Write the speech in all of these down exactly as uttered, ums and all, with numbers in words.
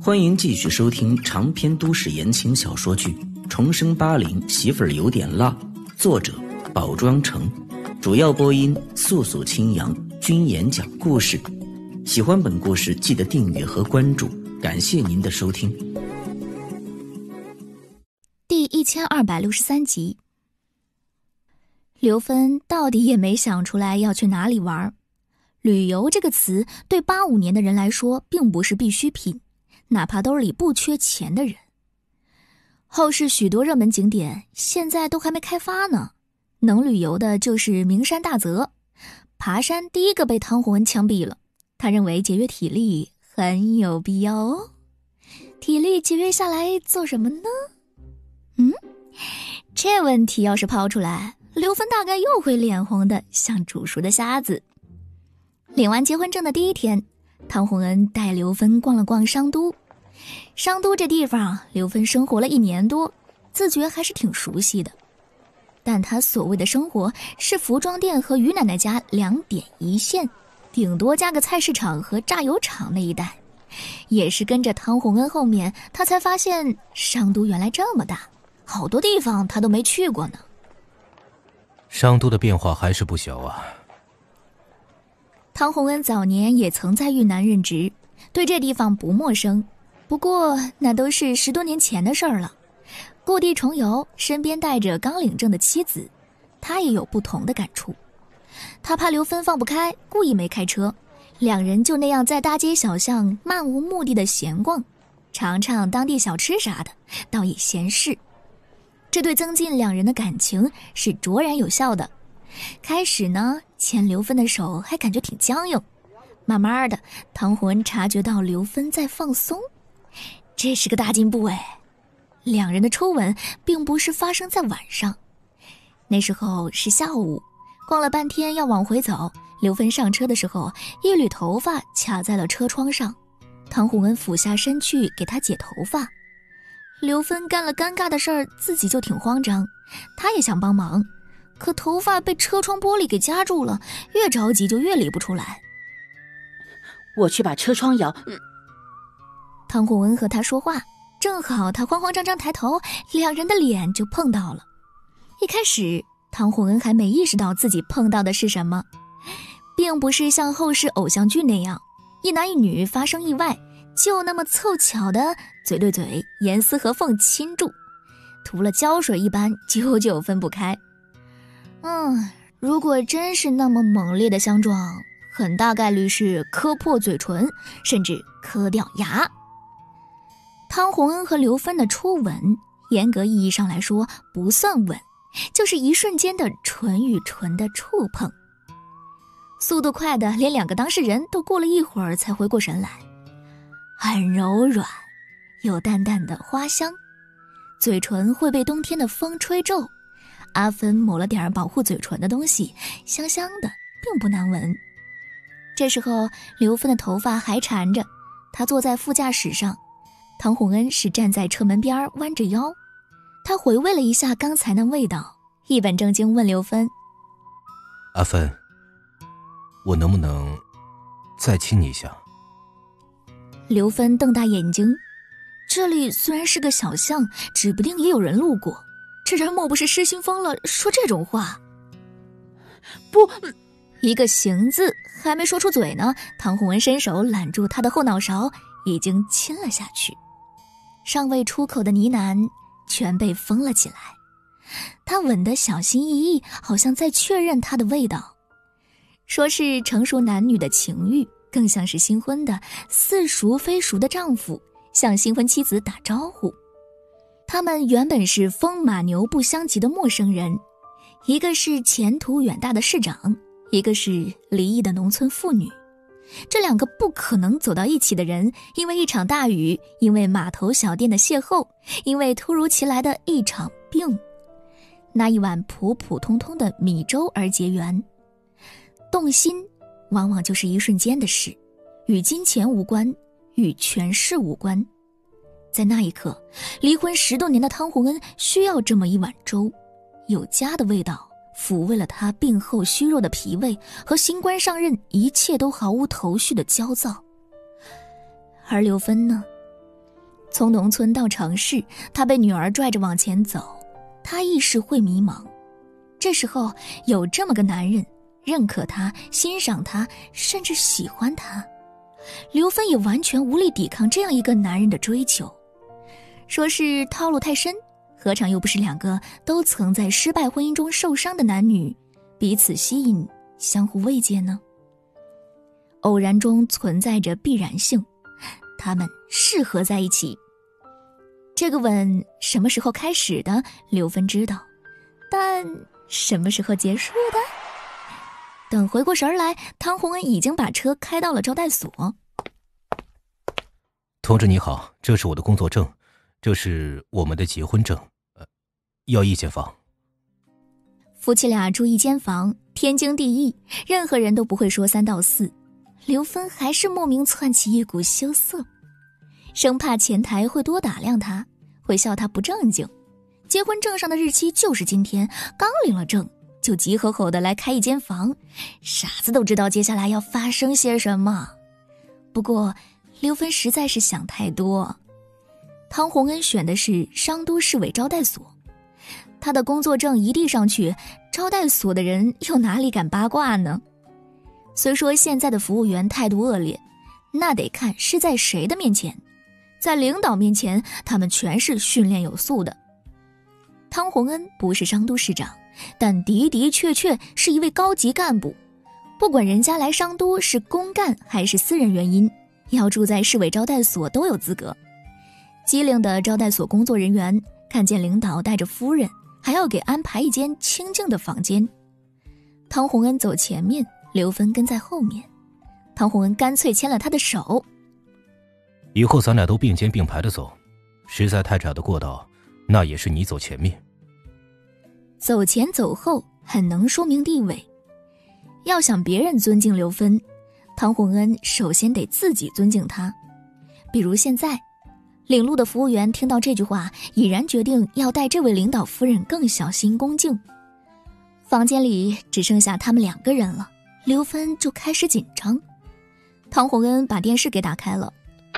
欢迎继续收听长篇都市言情小说剧《重生八零媳妇儿有点辣》，作者宝庄城，主要播音素素清扬，君言讲故事。喜欢本故事记得订阅和关注，感谢您的收听。 第一千二百六十三集。刘芬到底也没想出来要去哪里玩。旅游这个词对八五年的人来说并不是必需品，哪怕兜里不缺钱的人。后市许多热门景点现在都还没开发呢，能旅游的就是名山大泽。爬山第一个被汤洪恩枪毙了，他认为节约体力很有必要哦。体力节约下来做什么呢？嗯，这问题要是抛出来，刘芬大概又会脸红的像煮熟的虾子。领完结婚证的第一天，汤洪恩带刘芬逛了逛商都。商都这地方，刘芬生活了一年多，自觉还是挺熟悉的。但她所谓的生活是服装店和于奶奶家两点一线，顶多加个菜市场和榨油厂那一带。也是跟着汤洪恩后面，她才发现商都原来这么大，好多地方她都没去过呢。 商都的变化还是不小啊。 汤洪恩早年也曾在豫南任职，对这地方不陌生，不过那都是十多年前的事儿了。故地重游，身边带着刚领证的妻子，他也有不同的感触。他怕刘芬放不开，故意没开车，两人就那样在大街小巷漫无目的的闲逛，尝尝当地小吃啥的，倒也闲适。这对增进两人的感情是卓然有效的。开始呢，牵刘芬的手还感觉挺僵硬，慢慢的，汤洪恩察觉到刘芬在放松，这是个大进步哎。两人的初吻并不是发生在晚上，那时候是下午，逛了半天要往回走，刘芬上车的时候，一缕头发卡在了车窗上，汤洪恩俯下身去给她解头发。刘芬干了尴尬的事儿，自己就挺慌张，她也想帮忙，可头发被车窗玻璃给夹住了，越着急就越理不出来。 我去把车窗摇。嗯、 汤洪恩和他说话，正好他慌慌张张抬头，两人的脸就碰到了。一开始汤洪恩还没意识到自己碰到的是什么，并不是像后世偶像剧那样一男一女发生意外就那么凑巧的嘴对嘴，严丝合缝亲住，涂了胶水一般久久分不开。嗯，如果真是那么猛烈的相撞，很大概率是磕破嘴唇，甚至磕掉牙。汤洪恩和刘芬的初吻，严格意义上来说不算吻，就是一瞬间的唇与唇的触碰。速度快的连两个当事人都过了一会儿才回过神来。很柔软，有淡淡的花香，嘴唇会被冬天的风吹皱。阿芬抹了点保护嘴唇的东西，香香的，并不难闻。这时候刘芬的头发还缠着，她坐在副驾驶上，汤洪恩是站在车门边弯着腰。他回味了一下刚才那味道，一本正经问刘芬： 阿芬，我能不能再亲你一下？ 刘芬瞪大眼睛，这里虽然是个小巷，指不定也有人路过，这人莫不是失心疯了，说这种话？ 不， 一个行字还没说出嘴呢，汤洪恩伸手揽住他的后脑勺，已经亲了下去。尚未出口的呢喃全被封了起来。他吻得小心翼翼，好像在确认他的味道。说是成熟男女的情欲，更像是新婚的似熟非熟的丈夫向新婚妻子打招呼。他们原本是风马牛不相及的陌生人，一个是前途远大的市长，一个是离异的农村妇女。这两个不可能走到一起的人，因为一场大雨，因为码头小店的邂逅，因为突如其来的一场病，那一碗普普通通的米粥而结缘。动心往往就是一瞬间的事，与金钱无关，与权势无关。在那一刻，离婚十多年的汤洪恩需要这么一碗粥，有家的味道抚慰了他病后虚弱的脾胃和新官上任一切都毫无头绪的焦躁。而刘芬呢， 从农村到城市，他被女儿拽着往前走，他一时会迷茫。这时候有这么个男人认可他，欣赏他，甚至喜欢他，刘芬也完全无力抵抗这样一个男人的追求。说是套路太深，何尝又不是两个都曾在失败婚姻中受伤的男女彼此吸引，相互慰藉呢？偶然中存在着必然性，他们适合在一起。这个吻什么时候开始的，刘芬知道，但什么时候结束的？等回过神来，汤洪恩已经把车开到了招待所。 同志你好，这是我的工作证，这是我们的结婚证，呃，要一间房。 夫妻俩住一间房，天经地义，任何人都不会说三道四。刘芬还是莫名窜起一股羞涩，生怕前台会多打量他，会笑他不正经。结婚证上的日期就是今天，刚领了证就急吼吼的来开一间房，傻子都知道接下来要发生些什么。不过刘芬实在是想太多。汤洪恩选的是商都市委招待所，他的工作证一递上去，招待所的人又哪里敢八卦呢？虽说现在的服务员态度恶劣，那得看是在谁的面前。在领导面前，他们全是训练有素的。汤洪恩不是商都市长，但的的确确是一位高级干部。不管人家来商都是公干还是私人原因，要住在市委招待所都有资格。机灵的招待所工作人员看见领导带着夫人，还要给安排一间清静的房间。汤洪恩走前面，刘芬跟在后面。汤洪恩干脆牵了他的手。 以后咱俩都并肩并排的走，实在太窄的过道，那也是你走前面。 走前走后很能说明地位。要想别人尊敬刘芬，汤洪恩首先得自己尊敬他。比如现在领路的服务员听到这句话，已然决定要待这位领导夫人更小心恭敬。房间里只剩下他们两个人了，刘芬就开始紧张。汤洪恩把电视给打开了。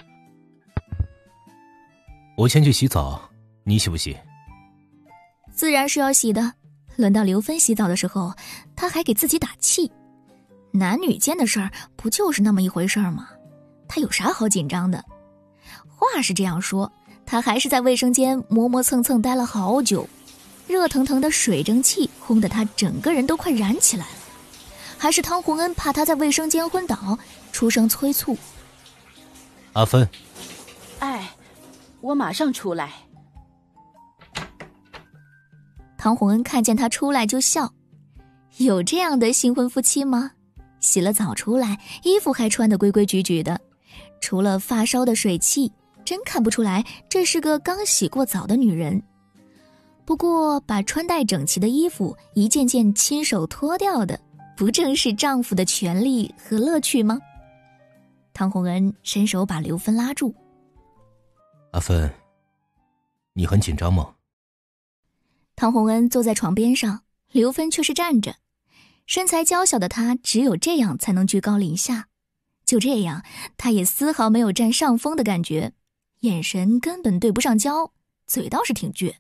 我先去洗澡，你洗不洗？ 自然是要洗的。轮到刘芬洗澡的时候，她还给自己打气。男女间的事儿不就是那么一回事儿吗？她有啥好紧张的？话是这样说，她还是在卫生间磨磨蹭蹭待了好久，热腾腾的水蒸气烘得她整个人都快燃起来了。还是汤洪恩怕她在卫生间昏倒，出声催促： 阿芬。 哎，我马上出来。 汤洪恩看见他出来就笑，有这样的新婚夫妻吗？洗了澡出来，衣服还穿得规规矩矩的，除了发烧的水汽，真看不出来这是个刚洗过澡的女人。不过把穿戴整齐的衣服一件件亲手脱掉的，不正是丈夫的权利和乐趣吗？汤洪恩伸手把刘芬拉住。 阿芬，你很紧张吗？ 汤洪恩坐在床边上，刘芬却是站着。身材娇小的她只有这样才能居高临下。就这样，她也丝毫没有占上风的感觉，眼神根本对不上焦，嘴倒是挺倔。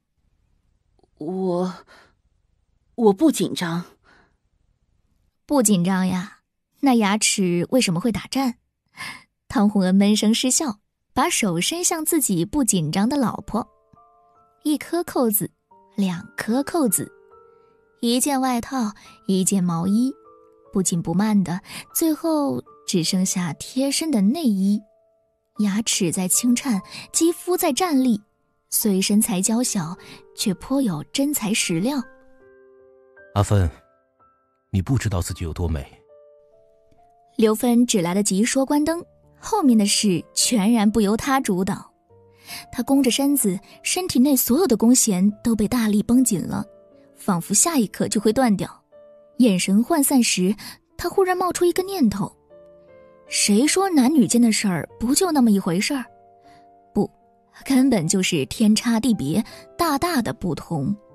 我我不紧张。 不紧张呀？那牙齿为什么会打颤？汤洪恩闷声失笑，把手伸向自己不紧张的老婆。一颗扣子，两颗扣子，一件外套，一件毛衣，不紧不慢的，最后只剩下贴身的内衣。牙齿在轻颤，肌肤在站立，虽身材娇小，却颇有真材实料。 阿芬，你不知道自己有多美。 刘芬只来得及说关灯，后面的事全然不由她主导。她弓着身子，身体内所有的弓弦都被大力绷紧了，仿佛下一刻就会断掉。眼神涣散时，她忽然冒出一个念头：谁说男女间的事儿不就那么一回事儿？不，根本就是天差地别，大大的不同。